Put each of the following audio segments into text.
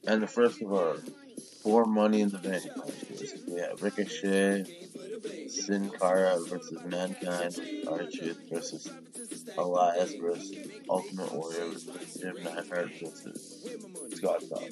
And the first of our 4 Money in the Bank matches. We have Ricochet, Sin Cara versus Mankind, R-Truth versus Elias versus Ultimate Warrior versus Jim Neidhart versus Scott Hall.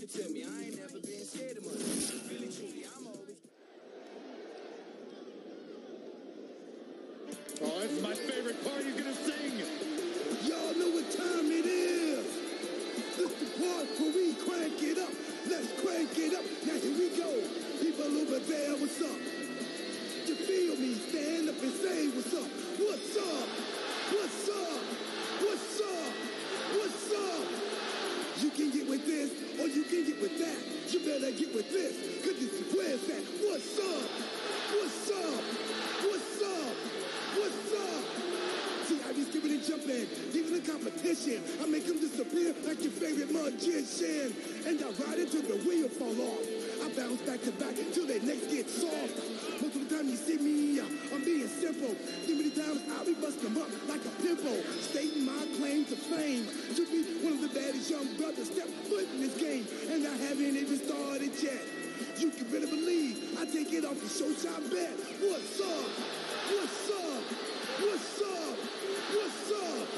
Oh, this is my favorite part. He's gonna sing. Y'all know what time it is. This the part where we crank it up. Let's crank it up. Now here we go. People over there, what's up? You feel me? Stand up and say what's up. What's up? What's up? What's up? What's up? You can get with this or you can get with that. You better get with this, cause this is where it's at. What's up? What's up? What's up? What's up? See, I be skipping and jumping, even the competition. I make them disappear like your favorite magician. And I ride it till the wheel fall off. I bounce back to back till their necks get soft. Most of the time you see me, I'm being simple. Too many times I'll be busting them up like a pimple. Stating my claim to fame. To be one of the baddest young brothers step foot in this game. And I haven't even started yet. You can better believe I take it off the show shop bet. What's up? What's up? What's up? What's up?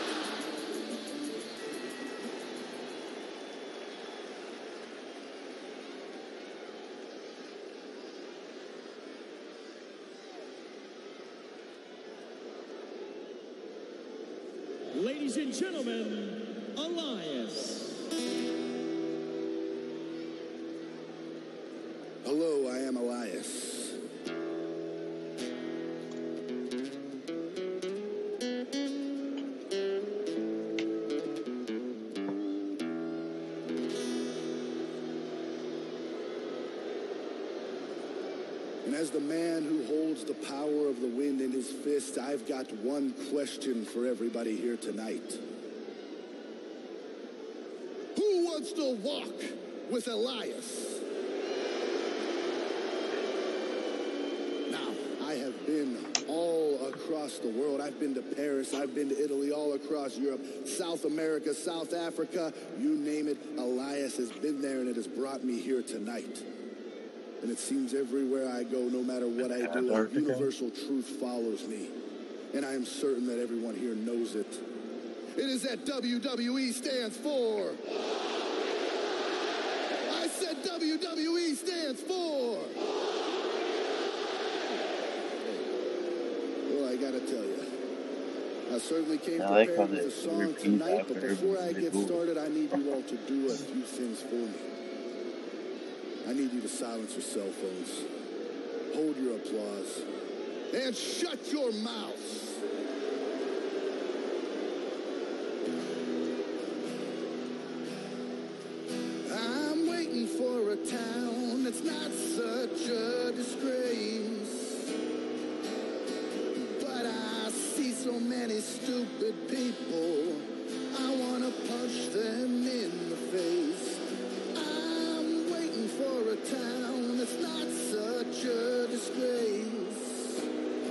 Ladies and gentlemen, Elias. Hello, I am Elias. And as the man who holds the power of the wind in his fist, I've got one question for everybody here tonight. Who wants to walk with Elias? Now, I have been all across the world. I've been to Paris, I've been to Italy, all across Europe, South America, South Africa, you name it, Elias has been there and it has brought me here tonight. And it seems everywhere I go, no matter what I do, a universal truth follows me. And I am certain that everyone here knows it. It is that WWE stands for. I said WWE stands for. Well, I gotta tell you, I certainly came prepared with a song tonight, but before I get started, I need you all to do a few things for me. I need you to silence your cell phones, hold your applause, and shut your mouths. I'm waiting for a town that's not such a disgrace. But I see so many stupid people, I want to punch them in the face. For a town that's not such a disgrace.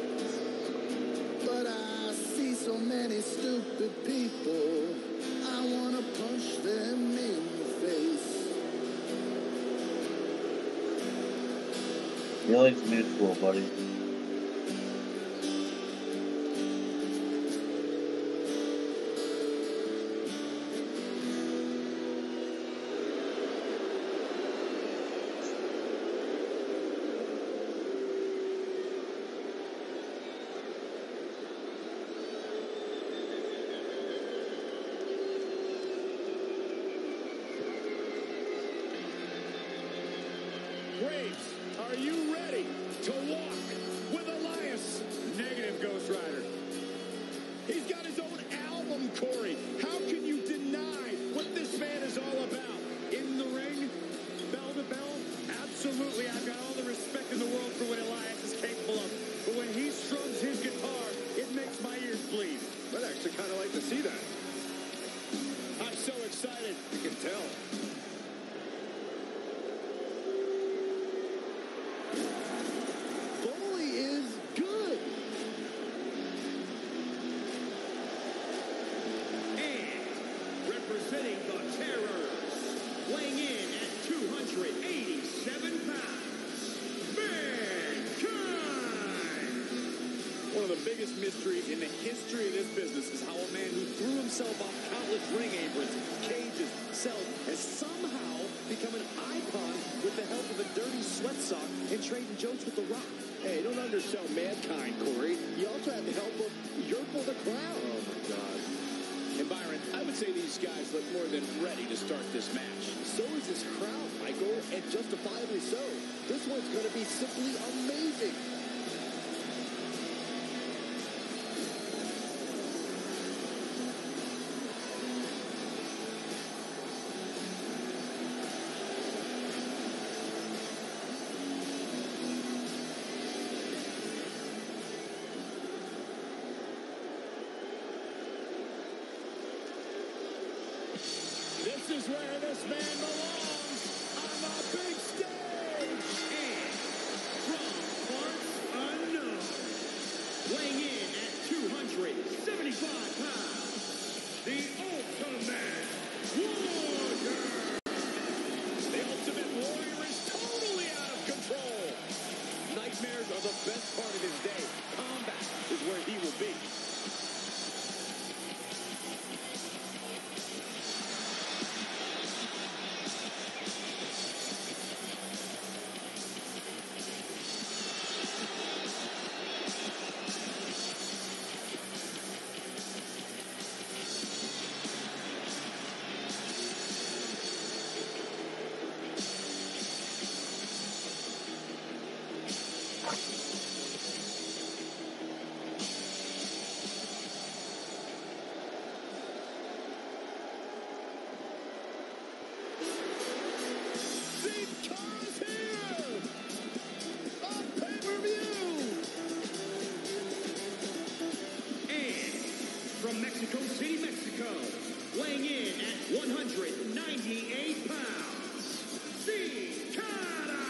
But I see so many stupid people, I want to punch them in the face. Feelings mutual, buddy. Graves, are you ready to walk with Elias? Negative, Ghost Rider. He's got his own album, Corey. How can you deny what this man is all about? In the ring, bell to bell, absolutely. I've got all the respect in the world for what Elias is capable of. But when he strums his guitar, it makes my ears bleed. I'd actually kind of like to see that. I'm so excited. You can tell. biggest mystery in the history of this business is how a man who threw himself off countless ring aprons, cages, cells, has somehow become an icon with the help of a dirty sweat sock and trading jokes with The Rock. Hey, don't undersell Mankind, Corey. You also have the help of Yertle the Clown. Oh, my God. And Byron, I would say these guys look more than ready to start this match. So is this crowd, Michael, and justifiably so. This one's going to be simply amazing. This is where this man belongs, on the big stage. And from parts unknown, weighing in at 275 pounds, the Ultimate Warrior. The Ultimate Warrior is totally out of control. Nightmares are the best part of his day. Combat is where he will be. From Mexico City, Mexico, weighing in at 198 pounds, Sin Cara!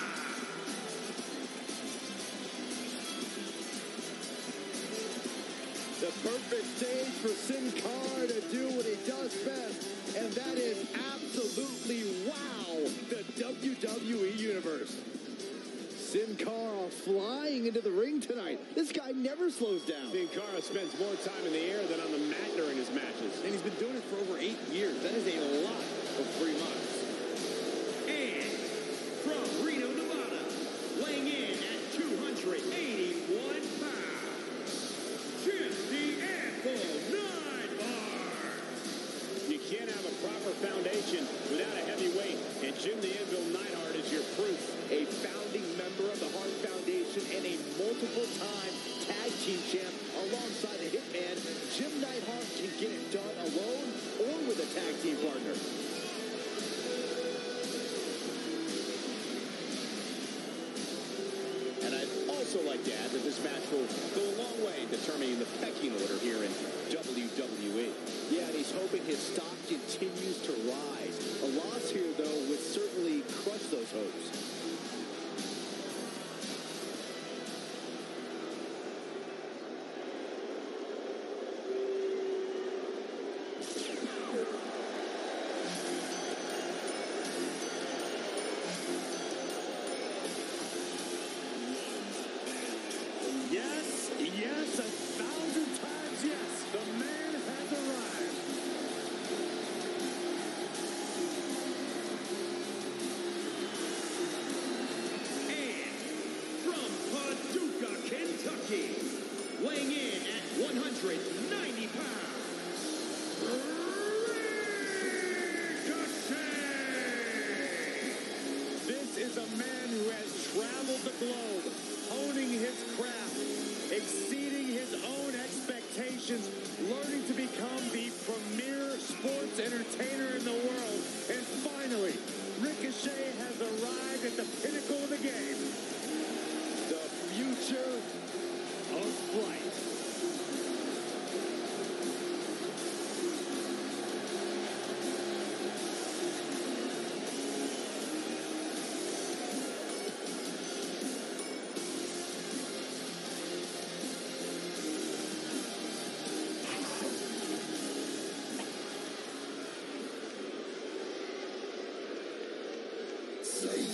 The perfect stage for Sin Cara to do what he does best, and that is absolutely wow the WWE Universe. Sin Cara flying into the ring tonight. This guy never slows down. Sin Cara spends more time in the air than on the mat during his matches. And he's been doing it for over 8 years. That is a lot of free months. And from Reno, Nevada, weighing in at 281 pounds, Jim the Anvil Neidhart. You can't have a proper foundation without a heavyweight, and Jim the Anvil Neidhart is your proof. A founding member of the Hart Foundation and a multiple-time tag team champ alongside the Hitman, Jim Neidhart can get it done alone or with a tag team partner. And I'd also like to add that this match will go a long way in determining the pecking order here in WWE. Yeah, and he's hoping his stock continues to rise. A loss here, though, would certainly crush those hopes. Yes, 1,000 times yes. The man has arrived. And from Paducah, Kentucky, weighing in at 190 pounds, Ricochet. This is a man who has traveled the globe, honing his craft, exceeding his own expectations, learning to become the premier sports entertainer in the world. And finally, Ricochet has arrived at the pinnacle of the game. The future of flight.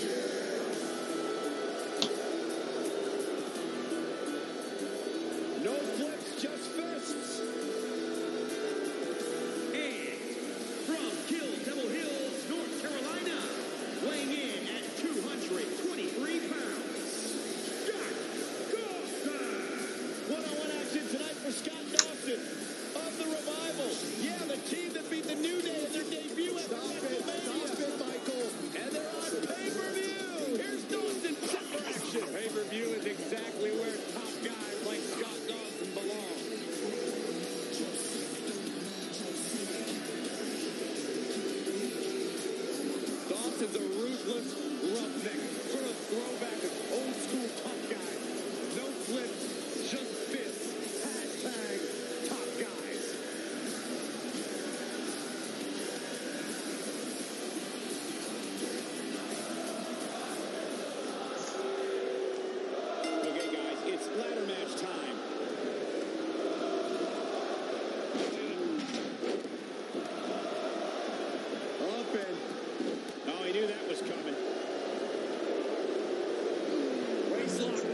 No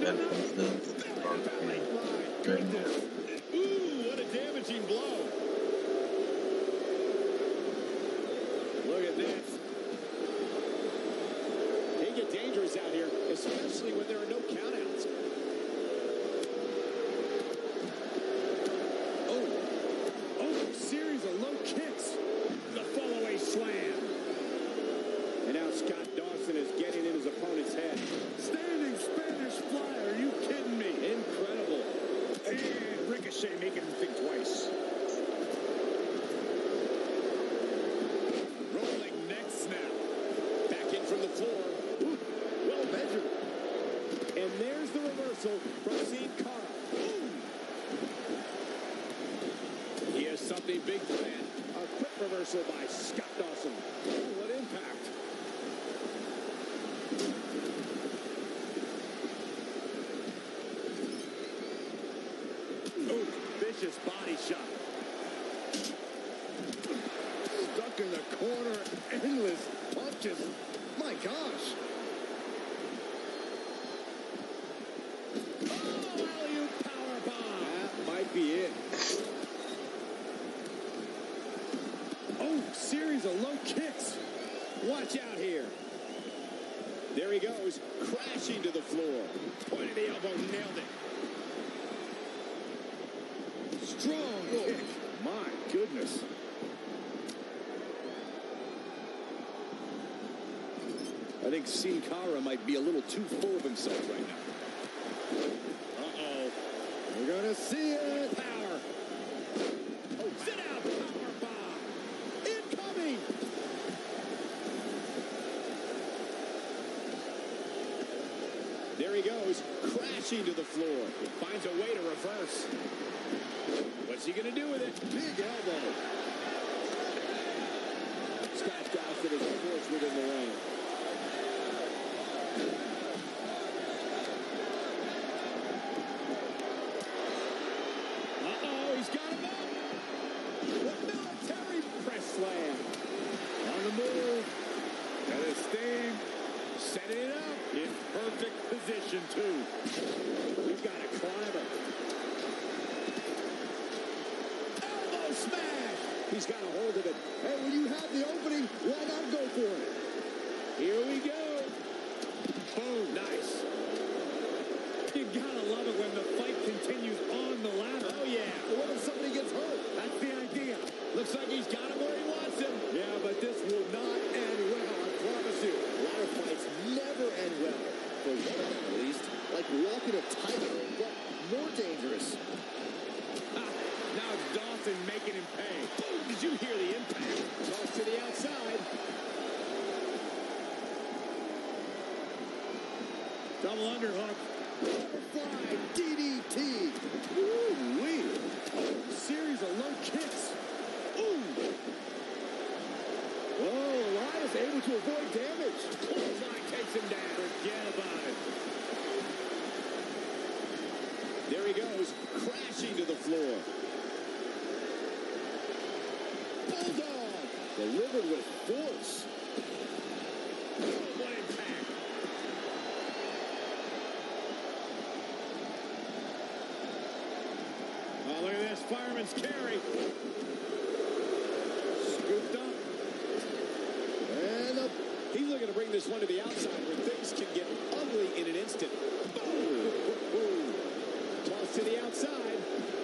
Ben Cousins versus Greg Miller. Ooh, what a damaging blow. Look at this. They get dangerous out here, especially when there are no countouts. Oh, series of low kicks. The fallaway slam. And now Scott Dawson is getting in his opponent's head. Standing Spanish fly, are you kidding me? Incredible. And Ricochet making him think twice. Rolling neck snap. Back in from the floor. Ooh, well measured. And there's the reversal from Sin Cara. He has something big planned. A quick reversal by Scott Dawson. Oh, what impact. Oh, vicious body shot. Stuck in the corner. Endless punches. My gosh. Oh, alley-oop powerbomb. That might be it. Oh, series of low kicks. Watch out here. There he goes, crashing to the floor. Point of the elbow, nailed it. Strong kick. My goodness. I think Sin Cara might be a little too full of himself right now. Uh-oh. We're going to see it. Power. Oh, sit down. Power bomb. Incoming. There he goes, crashing to the floor. Finds a way to reverse. What's he going to do with it? Big elbow. Scott Dawson is forced within the ring. Uh-oh, he's got him up. The military press slam. On the move. Got his steam. Setting it up. In perfect position, too. We've got a climber. Elbow smash. He's got a hold of it. Hey, when you have the opening, why not go for it? Here we go. Boom. Nice. You gotta love it when the fight continues on the ladder. Oh, yeah. What if somebody gets hurt? That's the idea. Looks like he's got him where he wants him. Yeah, but this will not end well, I promise you. Ladder fights never end well. For one of them, at least. Like walking a tightrope, but more dangerous. Now it's Dawson making him pay. Boom! Did you hear the impact? Toss to the outside. Double underhook. Butterfly DDT. Ooh-wee. Oh, series of low kicks. Ooh. Oh, Elias able to avoid damage. Clothesline takes him down. Forget about it. There he goes, crashing to the floor. Bulldog. Delivered with force. Oh, what impact. Oh, look at this. Fireman's carry. Scooped up. And up. He's looking to bring this one to the outside where things can get ugly in an instant. Boom. Toss to the outside.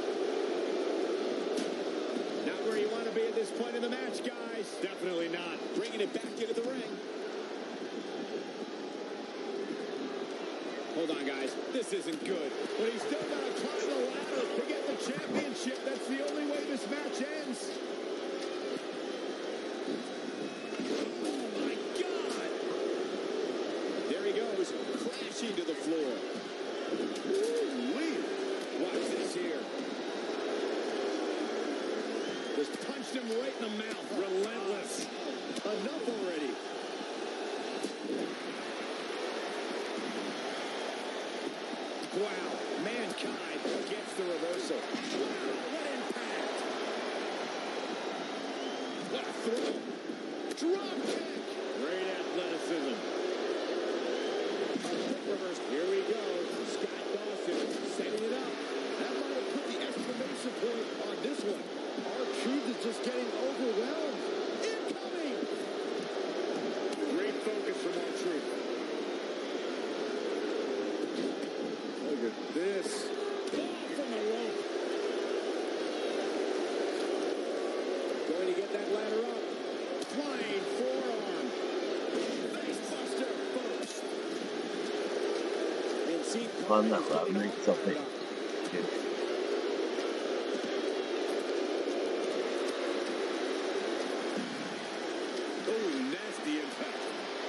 Not where you want to be at this point in the match, guys. Definitely not. Bringing it back into the ring. Hold on, guys. This isn't good. But he's still got to climb the ladder to get the championship. That's the only way this match ends. Oh, my God. There he goes, crashing to the floor. Ooh-wee. Watch this here. Just punched him right in the mouth. Relentless. Enough already. Wow, Mankind gets the reversal. Wow, what impact! What a throw! Drop kick! Great athleticism. A quick reverse. Here we go. Scott fun that Rodman something. Oh, nasty impact.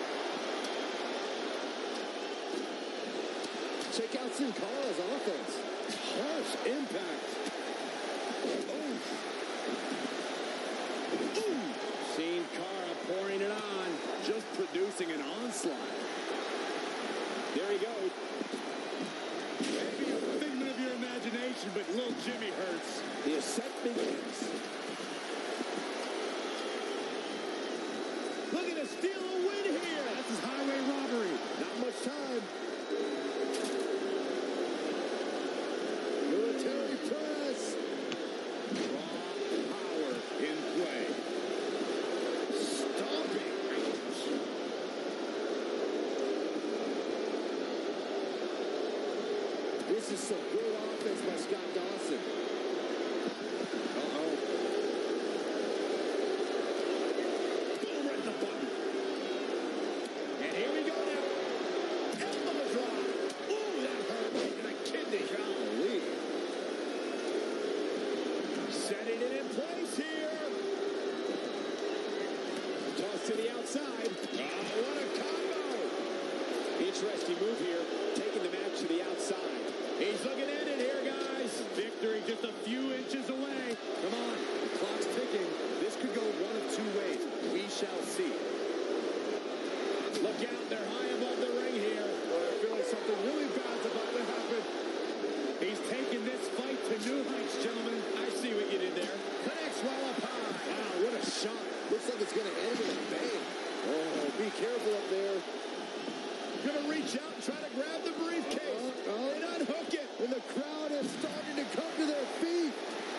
Check out Sin Cara's offense. Harsh impact. Oh. Ooh. Sin Cara pouring it on. Just producing an onslaught. There he goes. Maybe a figment of your imagination, but little Jimmy hurts. The ascent begins. Looking to steal a win here. That's his highway robbery. Not much time. Military press. Raw power in play. Stomping. Ouch. This is some good offense by Scott Dawson. Uh-oh. Boom, right in the button. And here we go now. Elbow drop. Ooh, that hurt right in the kidney. Golly. Setting it in place here. Toss to the outside. Oh, what a combo. Interesting move here. Taking the match to the outside. He's looking at it here, guys. Victory just a few inches away. Come on, the clock's ticking. This could go one of two ways. We shall see. Look out, they're high above the ring here. Well, I feel like something really bad's about to happen. He's taking this fight to new heights, gentlemen. I see what you did there. Connects while up high. Wow, what a shot. Looks like it's going to end with a bang. Oh, be careful up there. Gonna reach out and try to grab the briefcase. And unhook it. And the crowd is starting to come to their feet.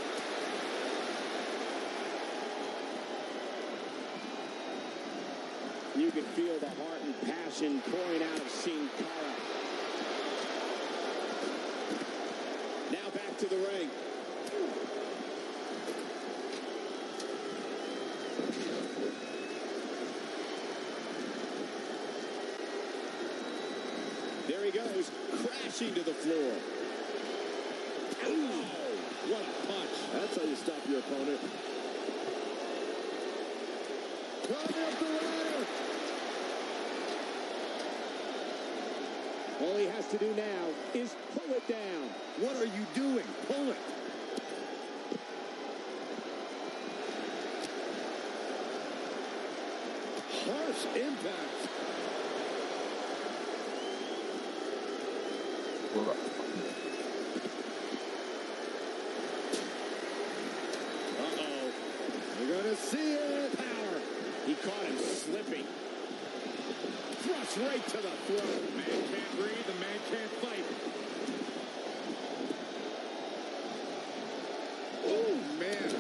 You can feel the heart and passion pouring out of Sin Cara. Now back to the ring. There he goes, crashing to the floor. Ooh, what a punch. That's how you stop your opponent. Climbing up the ladder. All he has to do now is pull it down. What are you doing? Pull it. Harsh impact. Uh-oh. You're going to see it. Power. He caught him slipping. Thrust right to the throat. Man can't breathe, the man can't fight. Oh, man.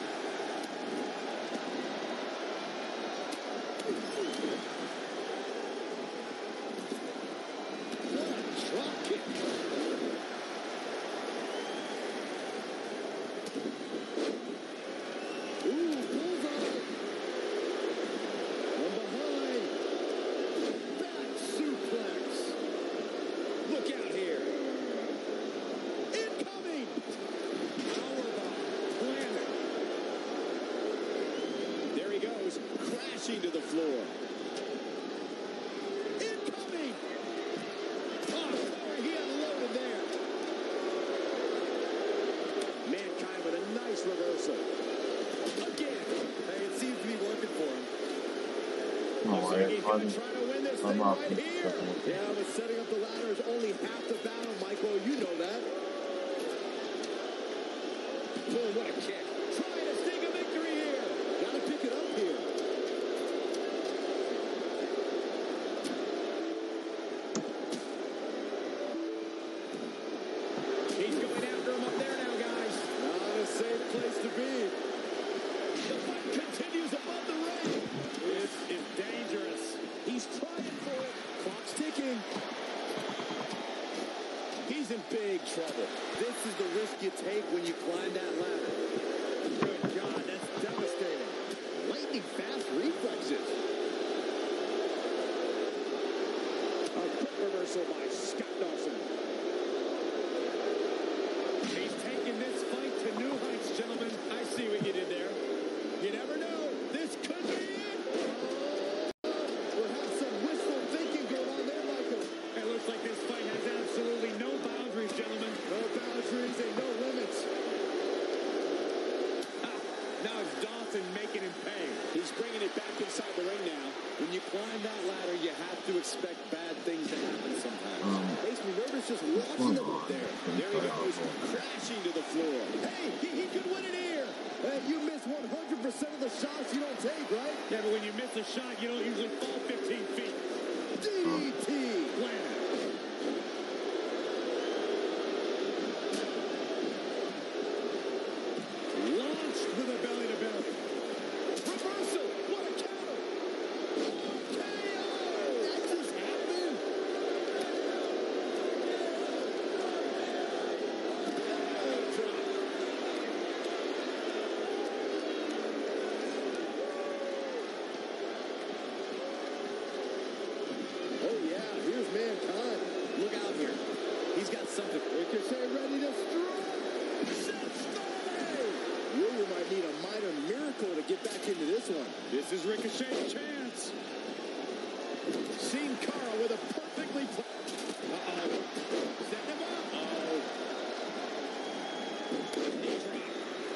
What a drop kick. Ooh, bullseye. From behind. Back suplex. Look out here. Incoming. Powerbomb. Planet. There he goes, crashing to the floor. Incoming. Oh, sorry, he unloaded there. Mankind with a nice reversal. Again. Hey, it seems to be working for him. Oh, He's going to try to win this thing off right here. Yeah, but setting up the ladder is only half the battle, Michael. You know that. Boom, what a kick. Trying to sneak a victory here. Got to pick it up here. He's going after him up there now, guys. Not a safe place to be. The fight continues above the ring. This is dangerous. He's trying for it. Clock's ticking. He's in big trouble. This is the risk you take when you climb that ladder. Good God, that's devastating. Lightning fast reflexes. A quick reversal by Scott Dawson. expect bad things to happen sometimes. Makes me nervous just watching them up there. There he goes, crashing to the floor. Hey, he could win it here. Hey, you miss 100% of the shots you don't take, right? Yeah, but when you miss a shot, you don't usually fall 15 feet. DDT. Planet. Launched with a belly-to-belly. Reversal. What a counter. KO. That just happened. Drop. Oh, yeah. Here's Mankind. Look out here. He's got something. Ricochet ready to strike. Warrior might need a minor miracle to get back into this one. This is Ricochet's chance. Sin Cara with a perfectly... Uh-oh. Setting him up. Uh-oh. Knee drop.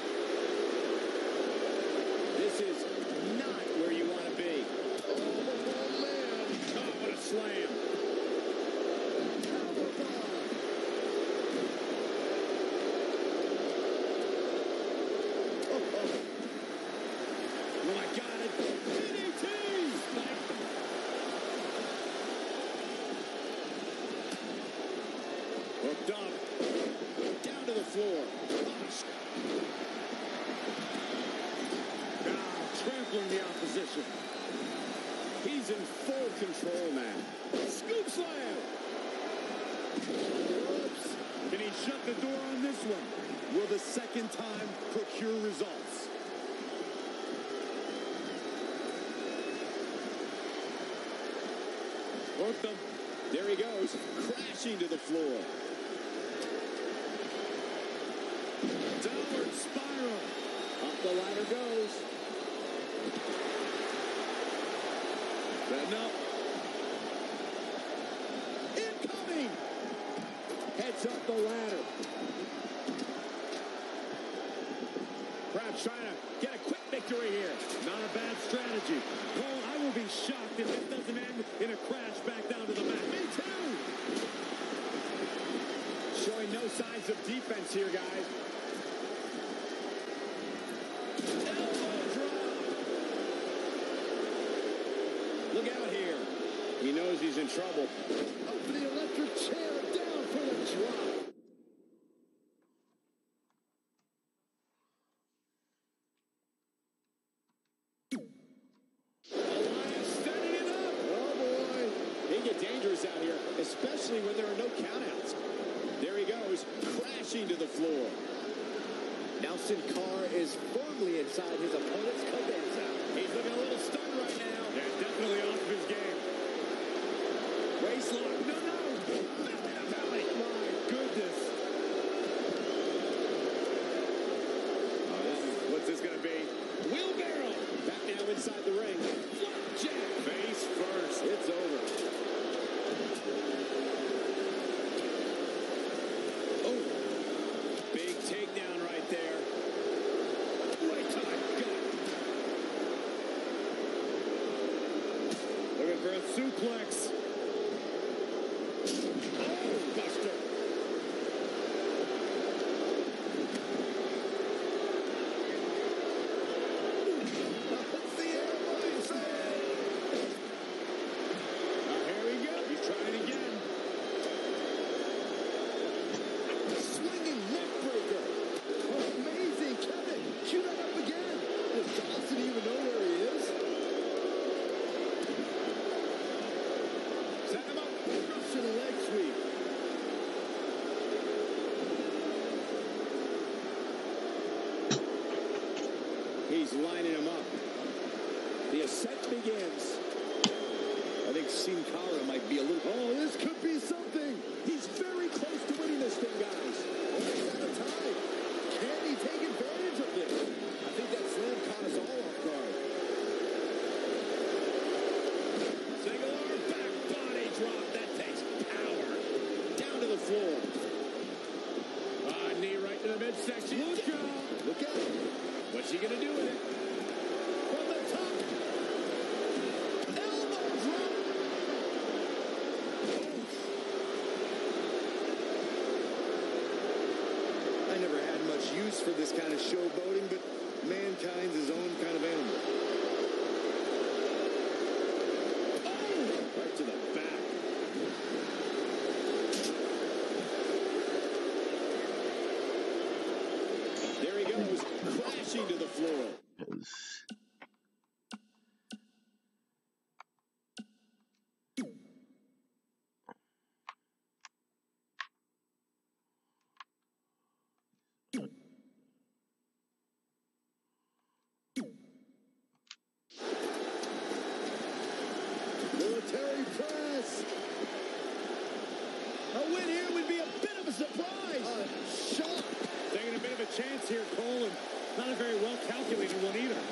This is not where you want to be. Oh, man. Oh, what a slam. Oh, I got it. DDT! Hooked up. Down to the floor. Now trampling the opposition. He's in full control now. Scoop slam! Oops. Can he shut the door on this one? Will the second time procure results? Hooked him. There he goes, crashing to the floor. Downward spiral. Up the ladder goes. Setting up. Incoming. Heads up the ladder. Perhaps trying to get a quick victory here. Not a bad strategy. Cole, I will be shocked if this doesn't end in a crash back down to the mat. Me too. Showing no signs of defense here, guys. Elbow drop. Look out here. He knows he's in trouble. Up for the electric chair, down for the drop. Dangerous out here, especially when there are no countouts. There he goes, crashing to the floor. Now Sin Cara is firmly inside his opponent's cabeza. He's looking a little stunned right now. Yeah, definitely off of his game. Waist lock. No. Belly to belly. My goodness. What's this going to be? Wheelbarrow. Back now inside the ring. Flapjack. Face first. It's over. Big takedown right there. Right to the gut. Looking for a suplex. Oh, buster. That's the airline save. Here we go. He's trying again. Swinging neck breaker. Oh, amazing. Kevin, cue that up again. Does Dawson even know where he is? Set him up. Russian leg sweep. He's lining him up. The ascent begins. I think Sin Cara might be a little... Oh, this could be something. He's very close to winning this thing, guys. Almost out of time. Can he take advantage of this? I think that slam caught us all off guard. Single arm back body drop. That takes power. Down to the floor. Knee right to the midsection. Look out. Look out. What's he going to do with it? From the top. for this kind of showboating, but Mankind's his own kind of animal. Oh! Right to the back. There he goes, crashing to the floor. Military press. A win here would be a bit of a surprise. A shock. Taking a bit of a chance here, Cole, and not a very well calculated one either.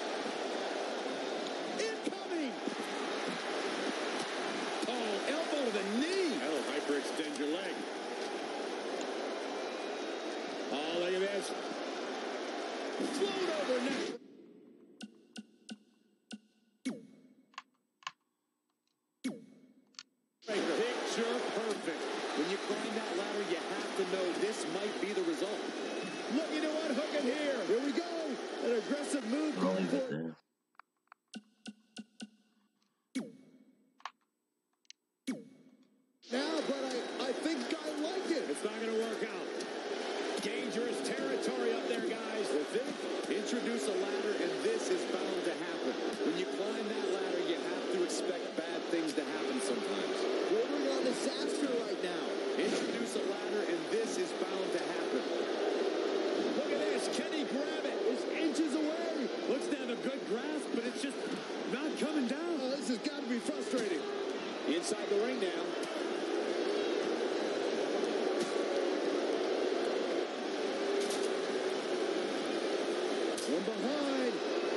Incoming. Oh, elbow to the knee. That'll hyperextend your leg. Oh, look at this. Float over next. Picture perfect. When you climb that ladder, you have to know this might be the result. Looking to unhook it here. Here we go. An aggressive move. I'll leave it there. Now, but I think I like it. It's not going to work out. Dangerous territory up there, guys. You think? Introduce a ladder, and this is bound to happen. When you climb that ladder, you have to expect bad things to happen sometimes. Bordering on disaster right now. Introduce a ladder, and this is bound to happen. Look at this. Can he grab it? It's inches away. Looks to have a good grasp, but it's just not coming down. This has got to be frustrating. Inside the ring now. One behind.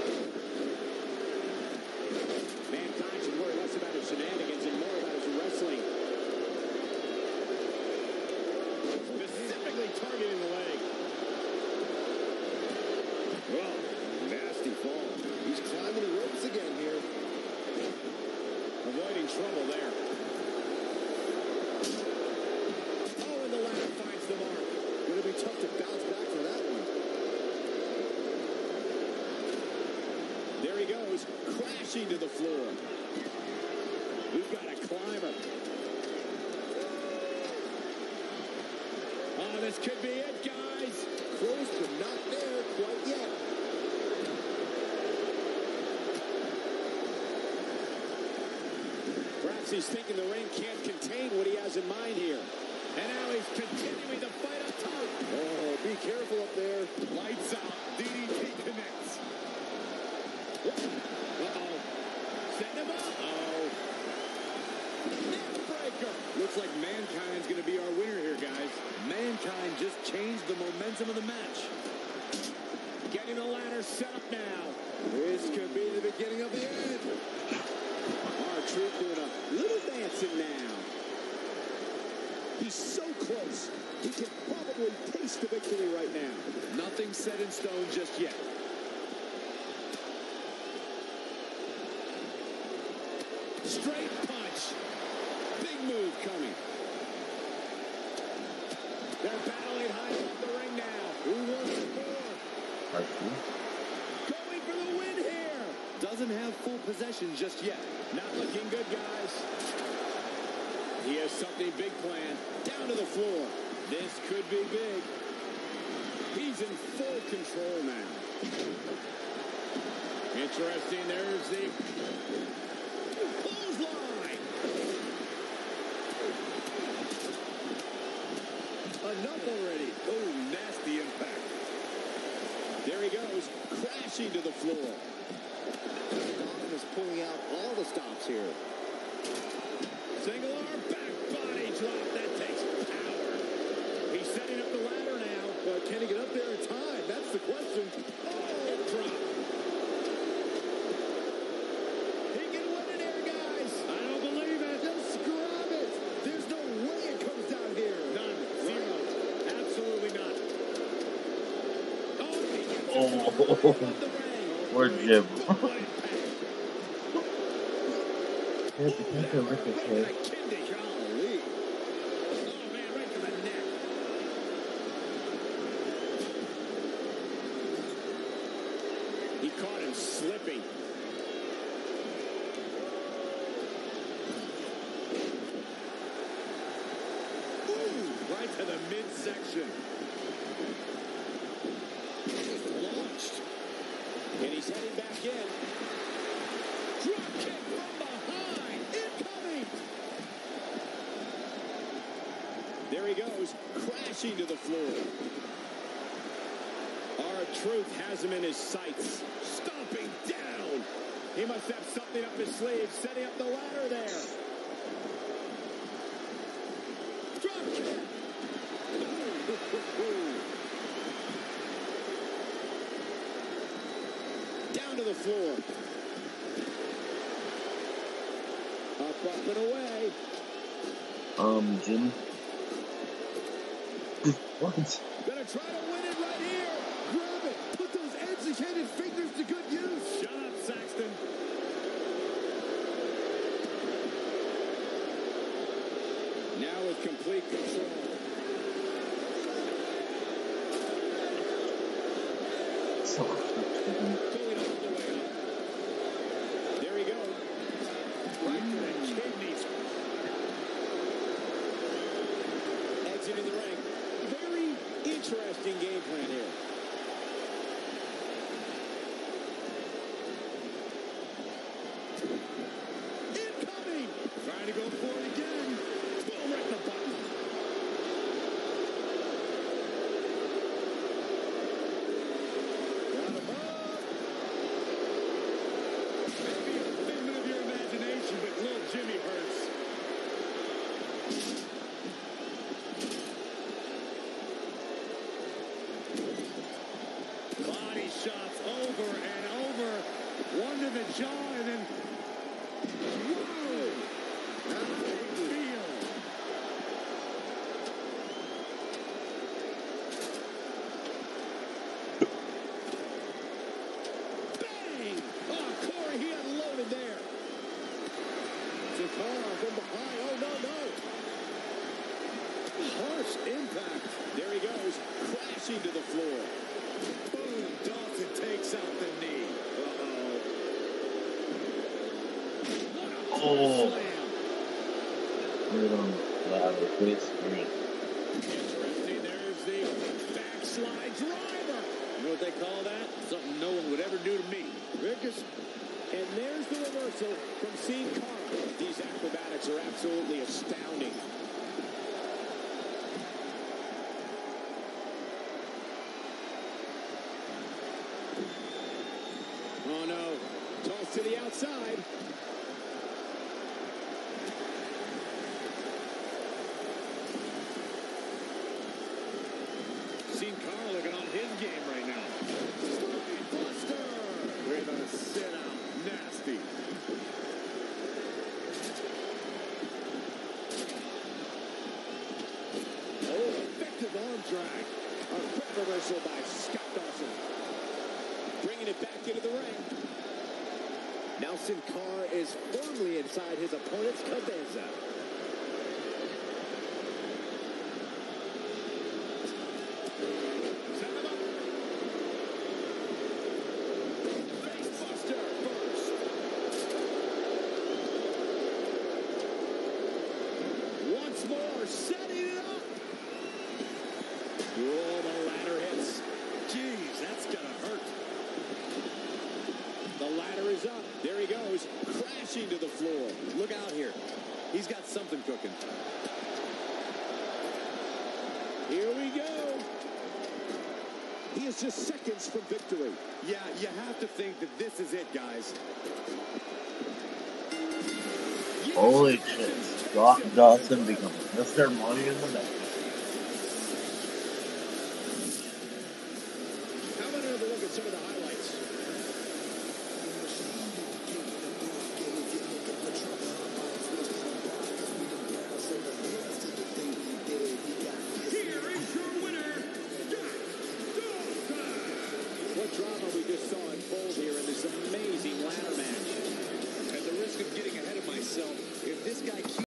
Mankind should worry less about his shenanigans and more about his wrestling. Specifically targeting the leg. Well, nasty fall. He's climbing the ropes again here. Avoiding trouble there. Oh, and the ladder finds the mark. Going to be tough to bounce back for that one. There he goes, crashing to the floor. We've got a climber. Oh, this could be it, guys. Close, but not there quite yet. Perhaps he's thinking the ring can't contain what he has in mind here. And now he's continuing to fight up top. Oh, be careful up there. Lights out. DDT connects. Uh-oh. Setting him up. Uh-oh. Neck breaker. Looks like Mankind's going to be our winner here, guys. Mankind just changed the momentum of the match. Getting the ladder set up now. This could be the beginning of the end. R-Truth doing a little dancing now. He's so close. He can probably taste the victory right now. Nothing set in stone just yet. Straight punch. Big move coming. They're battling high up the ring now. Who wants it more? Going for the win here. Doesn't have full possession just yet. Not looking good, guys. He has something big planned. Down to the floor. This could be big. He's in full control now. Interesting. There's the clothesline. Enough already. Oh, nasty impact. There he goes, crashing to the floor. Dom is pulling out all the stops here. Single arm back body drop. That takes power. He's setting up the ladder now. But can he get up there in time? That's the question. Oh, drop. He can win it here, guys. I don't believe it. Just grab it. There's no way it comes down here. None. Zero. Absolutely not. Oh, he gets Oh, poor Jim. Here's the potential ricochet. Golly. Oh, man, right to the neck. happy. Ooh, right to the midsection. Launched. And he's heading back in. Drop kick from behind. Incoming. There he goes, crashing to the floor. R-Truth has him in his sights. Stomping down. He must have something up his sleeve, setting up the ladder there. Drop kick. Down to the floor. Up and away. Jim. What? Gonna try to win it right here. Grab it. Put those educated fingers to good use. Shut up, Saxton. Now with complete control. So Going all the way up. There he goes. Right to the kidneys. Exiting the ring. Very interesting game plan here. Incoming! Trying to go for it again. Boom, right in the button. Got him up. Maybe a figment of your imagination, but little Jimmy hurts. Body shots over and over. One to the jaw and then... Whoa! How do you feel? Bang! Oh, Corey, he unloaded there. Sakara from behind. Oh, no. Harsh impact. There he goes, crashing to the floor. Boom, Dawson takes out the knee. Uh-oh. What a Oh. slam. Right on the ladder, great screen. Interesting, there's the backslide driver. You know what they call that? Something no one would ever do to me. Ricochet. And there's the reversal from Sin Cara. These acrobatics are absolutely astounding. Oh no, toss to the outside. Sin Cara looking on his game right now. Spine buster with a sit out. Nasty. Oh, effective arm drag. A quick reversal by Scott Dawson. Bringing it back into the ring. Now Sin Cara is firmly inside his opponent's cabeza. Set him up. Facebuster first. Once more, setting it up. Oh, the ladder hits. Jeez, that's gonna hurt. The ladder is up. There he goes, crashing to the floor. Look out here. He's got something cooking. Here we go. He is just seconds from victory. Yeah, you have to think that this is it, guys. Holy shit. Scott Dawson becomes Mr. Money in the Bank. How about another look at some of the highlights? Here is your winner, Scott Dawson. What drama we just saw unfold here in this amazing